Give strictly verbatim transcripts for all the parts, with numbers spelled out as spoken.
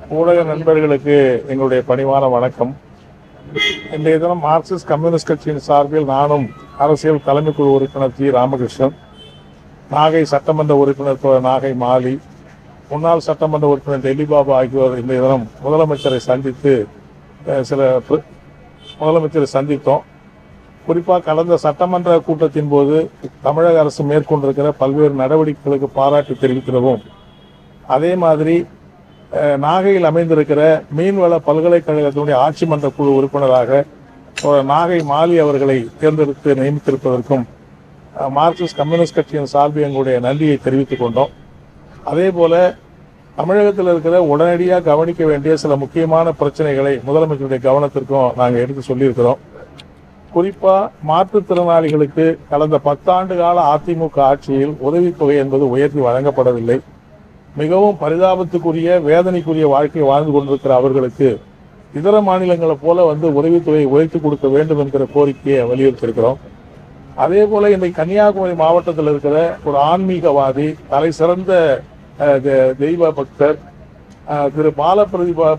ஊடக நண்பர்களுக்கு எங்களுடைய பணிவான வணக்கம். இன்றைய தினம் மார்க்சிஸ்ட் கம்யூனிஸ்ட் கட்சியின் சார்பில் நானும் அரசியல் தலைமை குழு உறுப்பினர் ஜி ராமகிருஷ்ணன், நாகை சட்டமன்ற உறுப்பினர் நாகை மாலி, முன்னாள் சட்டமன்ற உறுப்பினர் டெல்லி பாபா ஆகியோர் இன்றைய தினம் முதலமைச்சரை சந்தித்து சில முதலமைச்சரை சந்தித்தோம். குறிப்பாக கடந்த சட்டமன்ற கூட்டத்தின் போது தமிழக அரசு மேற்கொண்டிருக்கிற பல்வேறு நடவடிக்கைகளுக்கு பாராட்டு தெரிவிக்கிறவும், அதே மாதிரி நாகையில் அமைந்திருக்கிற மீன்வள பல்கலைக்கழகத்தினுடைய ஆட்சி மன்ற குழு உறுப்பினராக நாகை மாலி அவர்களை தேர்ந்தெடுத்து நியமித்திருப்பதற்கும் மார்க்சிஸ்ட் கம்யூனிஸ்ட் கட்சியின் சார்பில் எங்களுடைய நன்றியை தெரிவித்துக் கொண்டோம். அதே போல தமிழகத்தில் இருக்கிற உடனடியாக கவனிக்க வேண்டிய சில முக்கியமான பிரச்சனைகளை முதலமைச்சருடைய கவனத்திற்கும் நாங்கள் எடுத்து சொல்லியிருக்கிறோம். குறிப்பா மாற்றுத்திறனாளிகளுக்கு கடந்த பத்தாண்டு கால அதிமுக ஆட்சியில் உதவித்தொகை என்பது உயர்த்தி வழங்கப்படவில்லை. மிகவும் பரிதாபத்துக்குரிய வேதனைக்குரிய வாழ்க்கையை வாழ்ந்து கொண்டிருக்கிற அவர்களுக்கு இதர மாநிலங்களை போல வந்து உதவித்தொகையை உயர்த்தி கொடுக்க வேண்டும் என்கிற கோரிக்கையை வலியுறுத்தியிருக்கிறோம். அதே போல இன்றைக்கு கன்னியாகுமரி மாவட்டத்தில் இருக்கிற ஒரு ஆன்மீகவாதி, தலை சிறந்த தெய்வ பக்தர் திரு பால பிரதிபா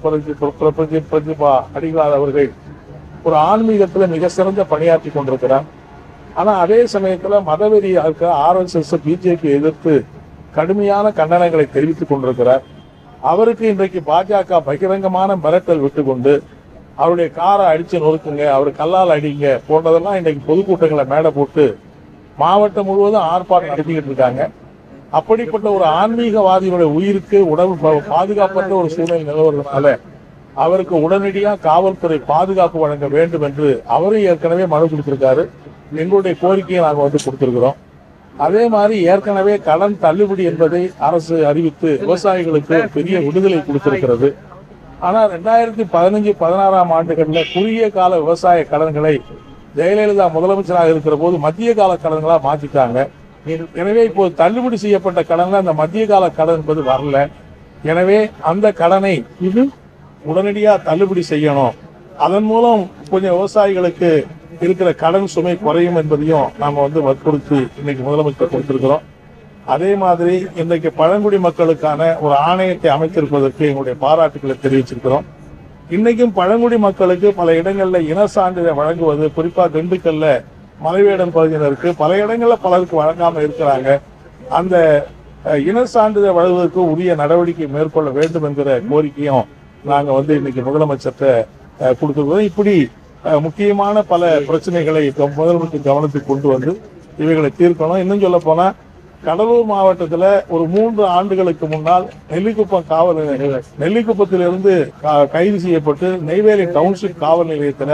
பிரதிபா அடிகளார் அவர்கள் ஒரு ஆன்மீகத்துல மிக சிறந்த பணியாற்றி கொண்டிருக்கிறார். ஆனா அதே சமயத்துல மதவெறியாக ஆர் எஸ் எஸ் பிஜேபி எதிர்த்து கடுமையான கண்டனங்களை தெரிவித்துக் கொண்டிருக்கிறார். அவருக்கு இன்றைக்கு பாஜக பகிரங்கமான மிரட்டல் விட்டு கொண்டு அவருடைய காரை அடிச்சு நொறுக்குங்க, அவர் கல்லால் அடிங்க போன்றதெல்லாம் இன்றைக்கு பொதுக்கூட்டங்களை மேடை போட்டு மாவட்டம் முழுவதும் ஆர்ப்பாட்டம் நடத்திக்கிட்டு இருக்காங்க. அப்படிப்பட்ட ஒரு ஆன்மீகவாதியினுடைய உயிருக்கு உடம்பு பாதுகாப்பற்ற ஒரு சூழ்நிலை நிலவுறதுனால அவருக்கு உடனடியாக காவல்துறை பாதுகாப்பு வழங்க வேண்டும் என்று அவரும் ஏற்கனவே மனு கொடுத்திருக்காரு. எங்களுடைய கோரிக்கையை நாங்கள் வந்து கொடுத்திருக்கிறோம். அதே மாதிரி ஏற்கனவே கடன் தள்ளுபடி என்பதை அரசு அறிவித்து விவசாயிகளுக்கு பெரிய விடுதலை கொடுத்திருக்கிறது. ஆனால் ரெண்டாயிரத்தி பதினஞ்சு பதினாறாம் ஆண்டுகளில் குறுகிய கால விவசாய கடன்களை ஜெயலலிதா முதலமைச்சராக இருக்கிற போது மத்திய கால கடன்களா மாற்றிட்டாங்க. எனவே இப்போது தள்ளுபடி செய்யப்பட்ட கடன்ல அந்த மத்திய கால கடன் என்பது வரல. எனவே அந்த கடனை இது உடனடியாக தள்ளுபடி செய்யணும். அதன் மூலம் கொஞ்சம் விவசாயிகளுக்கு இருக்கிற கடன் சுமை குறையும் என்பதையும் நாம வந்து வற்புறுத்தி இன்னைக்கு முதலமைச்சர் கொடுத்திருக்கிறோம். அதே மாதிரி இன்றைக்கு பழங்குடி மக்களுக்கான ஒரு ஆணையத்தை அமைத்திருப்பதற்கு எங்களுடைய பாராட்டுகளை தெரிவிச்சிருக்கிறோம். இன்னைக்கும் பழங்குடி மக்களுக்கு பல இடங்கள்ல இன சான்றிதழ் வழங்குவது, குறிப்பா திண்டுக்கல்ல மலைவேடன் பகுதியினருக்கு பல இடங்கள்ல பலருக்கு வழங்காம இருக்கிறாங்க. அந்த இன சான்றிதழ் வழங்குவதற்கு உரிய நடவடிக்கை மேற்கொள்ள வேண்டும் என்கிற கோரிக்கையும் நாங்க வந்து இன்னைக்கு முதலமைச்சர்கிட்ட கொடுத்துருக்கோம். இப்படி முக்கியமான பல பிரச்சனைகளை முதலமைச்சர் கவனத்துக்கு கொண்டு வந்து இவைகளை தீர்க்கணும். இன்னும் சொல்ல போனா கடலூர் மாவட்டத்தில் ஒரு மூன்று ஆண்டுகளுக்கு முன்னால் நெல்லிக்குப்பம் காவல் நிலையம் நெல்லிக்குப்பத்திலிருந்து கைது செய்யப்பட்டு நெய்வேலி டவுன்ஷிப் காவல் நிலையத்தில்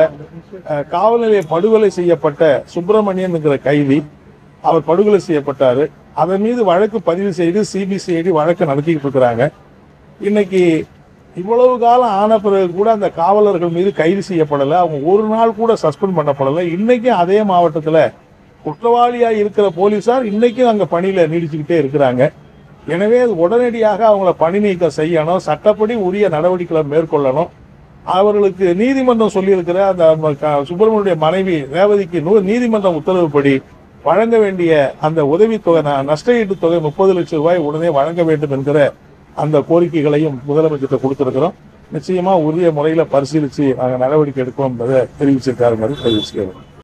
காவல் நிலைய படுகொலை செய்யப்பட்ட சுப்பிரமணியன் என்கிற கைதி அவர் படுகொலை செய்யப்பட்டாரு. அதன் மீது வழக்கு பதிவு செய்து சிபிசிஐடி வழக்கு நடத்திக்கிட்டு இருக்கிறாங்க. இன்னைக்கு இவ்வளவு காலம் ஆன பிறகு கூட அந்த காவலர்கள் மீது கைது செய்யப்படலை, அவங்க ஒரு நாள் கூட சஸ்பெண்ட் பண்ணப்படலை. இன்னைக்கும் அதே மாவட்டத்தில் குற்றவாளியா இருக்கிற போலீசார் இன்னைக்கும் அங்கே பணியில நீடிச்சுக்கிட்டே இருக்கிறாங்க. எனவே உடனடியாக அவங்கள பணி நீக்கம் செய்யணும், சட்டப்படி உரிய நடவடிக்கைகளை மேற்கொள்ளணும். அவர்களுக்கு நீதிமன்றம் சொல்லியிருக்கிற அந்த சுப்பிரமணிய மனைவி ரேவதிக்கு நீதிமன்றம் உத்தரவுப்படி வழங்க வேண்டிய அந்த உதவித்தொகை, நஷ்ட ஈட்டு தொகை முப்பது லட்சம் ரூபாய் உடனே வழங்க வேண்டும் என்கிற அந்த கோரிக்கைகளையும் முதலமைச்சர் கொடுத்திருக்கிறோம். நிச்சயமா உரிய முறையில பரிசீலிச்சு நாங்கள் நடவடிக்கை எடுப்போம் என்பதை தெரிவிச்சிருக்காரு மாதிரி தெரிவிச்சுக்கிறோம்.